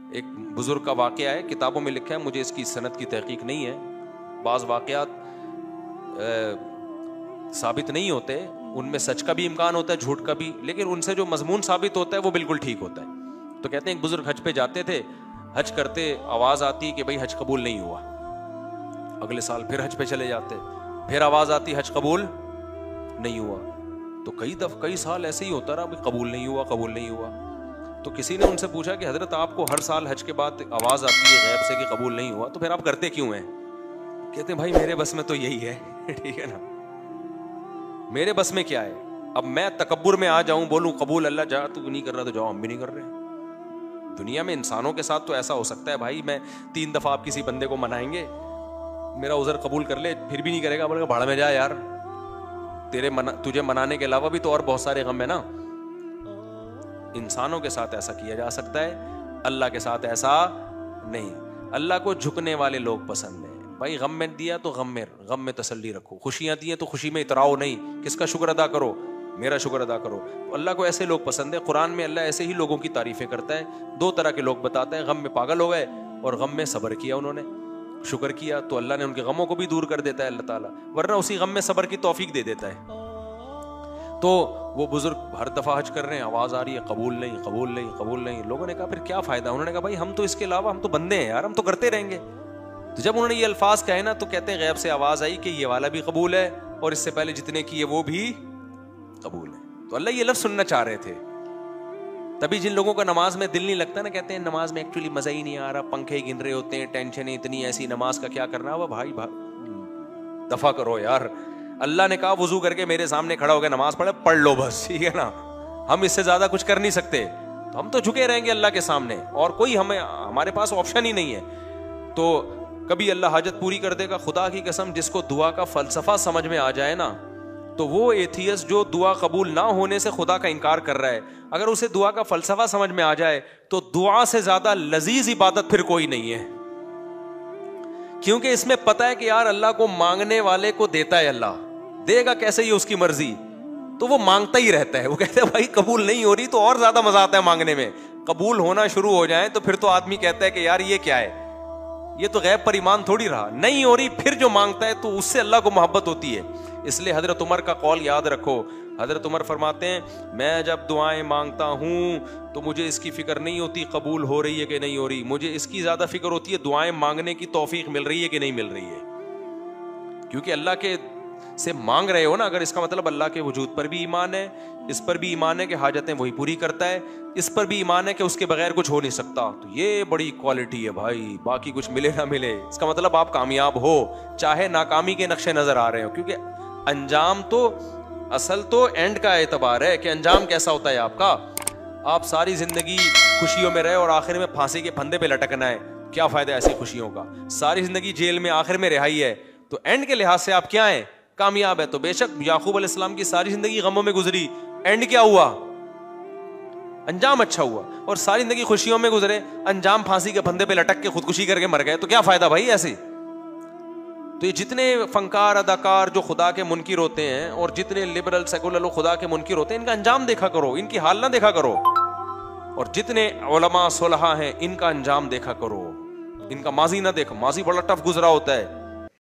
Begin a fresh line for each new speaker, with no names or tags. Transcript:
ایک بزرگ کا واقعہ ہے, کتابوں میں لکھا ہے, مجھے اس کی سند کی تحقیق نہیں ہے, بعض واقعات ثابت نہیں ہوتے, ان میں سچ کا بھی امکان ہوتا ہے, جھوٹ کا بھی, لیکن ان سے جو مضمون ثابت ہوتا ہے وہ بالکل ٹھیک ہوتا ہے. تو کہتے ہیں ایک بزرگ حج پہ جاتے تھے, حج کرتے آواز آتی کہ بھائی حج قبول نہیں ہوا. اگلے سال پھر حج پہ چلے جاتے, پھر آواز آتی حج قبول نہیں ہوا. تو کئی سال ایسے ہی ہوتا رہا, قبول نہیں ہوا, قبول نہیں ہوا. تو کسی نے ان سے پوچھا کہ حضرت آپ کو ہر سال حج کے بعد آواز آتی ہے غیب سے کہ قبول نہیں ہوا, تو پھر آپ کرتے کیوں ہیں؟ کہتے ہیں بھائی میرے بس میں تو یہی ہے. ٹھیک ہے نا, میرے بس میں کیا ہے؟ اب میں تکبر میں آ جاؤں, بولوں قبول اللہ جا, تو نہیں کر رہا تو جاؤ, ہم بھی نہیں کر رہے. دنیا میں انسانوں کے ساتھ تو ایسا ہو سکتا ہے بھائی, میں 3 دفعہ آپ کسی بندے کو منائیں گے, میرا عذر قبول کر لے, پھر بھی نہیں کرے گا, بولے گا بھاڑ میں جا یار, تجھے منانے کے علاوہ بھی تو اور بہت سارے غم ہے نا. انسانوں کے ساتھ ایسا کیا جا سکتا ہے, اللہ کے ساتھ ایسا نہیں. اللہ کو جھکنے والے لوگ پسند ہیں بھائی. غم میں دیا تو غم میں تسلی رکھو, خوشیاں دی ہیں تو خوشی میں اتراؤ نہیں, کس کا شکر ادا کرو؟ میرا شکر ادا کرو. تو اللہ کو ایسے لوگ پسند ہے. قرآن میں اللہ ایسے ہی لوگوں کی تعریفیں کرتا ہے. 2 طرح کے لوگ بتاتا ہے, غم میں پاگل ہو گئے اور غم میں صبر کیا, انہوں نے شکر کیا تو اللہ نے ان کے غموں کو بھی دور کر دیتا ہے اللہ تعالیٰ, ورنہ اسی غم میں صبر کی توفیق دے دیتا ہے. تو وہ بزرگ ہر دفعہ حج کر رہے ہیں, آواز آ رہی ہے قبول نہیں, قبول نہیں, قبول نہیں. لوگوں نے کہا پھر کیا فائدہ؟ انہوں نے کہا بھائی ہم تو اس کے علاوہ, ہم تو بندے ہیں یار, ہم تو کرتے رہیں گے. تو جب انہوں نے یہ الفاظ کہے نا, تو کہتے ہیں غیب سے آواز آئی کہ یہ والا بھی قبول ہے اور اس سے پہلے جتنے کیے وہ بھی قبول ہے. تو اللہ یہ لفظ سننا چاہ رہے تھے. تبھی جن لوگوں کا نماز میں دل نہیں لگتا نا, کہتے ہیں نماز میں ایکچولی مزہ ہی نہیں آ رہا, پنکھے گن رہے ہوتے ہیں, ٹینشنیں اتنی, ایسی نماز کا کیا کرنا. وہ بھائی دفع کرو یار, اللہ نے کہا وضو کر کے میرے سامنے کھڑا ہو گیا نماز پڑھ لو بس, ٹھیک ہے نا. ہم اس سے زیادہ کچھ کر نہیں سکتے, تو ہم تو جھکے رہیں گے اللہ کے سامنے, اور کوئی ہمارے پاس آپشن ہی نہیں ہے. تو کبھی اللہ حاجت پوری کر دے گا. خدا کی قسم, جس کو دعا کا فلسفہ سمجھ میں آ جائے نا, تو وہ ایتھیسٹ جو دعا قبول نہ ہونے سے خدا کا انکار کر رہا ہے, اگر اسے دعا کا فلسفہ سمجھ میں آ جائے تو دعا سے زیادہ لذیذ عبادت پھر کوئی نہیں ہے. کیونکہ اس میں پتہ ہے کہ یار اللہ کو مانگنے والے کو دیتا ہے, اللہ دے گا کیسے, یہ اس کی مرضی. تو وہ مانگتا ہی رہتا ہے. وہ کہتے ہیں بھائی قبول نہیں ہو رہی, تو اور زیادہ مزہ آتا ہے مانگنے میں. قبول ہونا شروع ہو جائیں تو پھر تو آدمی کہتا ہے کہ یار یہ کیا ہے, یہ تو غیب پر ایمان تھوڑی رہا. نہیں ہو رہی, پھر جو مانگتا ہے تو اس سے اللہ کو محبت ہوتی ہے. اس لیے حضرت عمر کا قول یاد رکھو. حضرت عمر فرماتے ہیں میں جب دعائیں مانگتا ہوں تو مجھے اس کی فکر نہیں ہوتی قبول ہو رہی ہے کہ نہیں ہو رہی, مجھے اس کی زیادہ فکر ہوتی ہے دعائیں مانگنے کی توفیق مل رہی ہے کہ نہیں مل رہی ہے. کیونکہ اللہ کے سے مانگ رہے ہو نا, اگر اس کا مطلب اللہ کے وجود پر بھی ایمان ہے, اس پر بھی ایمان ہے کہ حاجتیں وہی پوری کرتا ہے, اس پر بھی ایمان ہے کہ اس کے بغیر کچھ ہو نہیں سکتا, تو یہ بڑی کوالٹی ہے بھائی. باقی کچھ ملے نہ ملے, اس کا مطلب آپ کامیاب ہو, چاہے ناکامی کے نقشے نظر آ رہے ہو. کیونکہ انجام تو, اصل تو اینڈ کا اعتبار ہے کہ انجام کیسا ہوتا ہے آپ کا. آپ ساری زندگی خوشیوں میں رہے اور آخر میں پھانسی کے پھندے پہ لٹکنا ہے, کیا فائدہ ایسی خوشیوں کا. ساری زندگی جیل میں, آخر میں رہائی ہے, تو اینڈ کے لحاظ سے آپ کیا ہیں, کامیاب ہے. تو بے شک یعقوب علیہ السلام کی ساری زندگی غموں میں گزری, اینڈ کیا ہوا, انجام اچھا ہوا. اور ساری زندگی خوشیوں میں گزرے, انجام پھانسی کے پھندے پہ لٹک کے خودکشی کر کے مر گئے, تو کیا فائدہ بھائی ایسے. تو یہ جتنے فنکار اداکار جو خدا کے منکر ہوتے ہیں, اور جتنے لبرل سیکولر لوگ خدا کے منکر ہوتے ہیں, ان کا انجام دیکھا کرو, ان کی حال نہ دیکھا کرو. اور جتنے علماء صلحاء ہیں, ان کا انجام دیکھا کرو, ان کا ماضی نہ دیکھو. ماضی بڑا ٹف گزرا ہوتا ہے,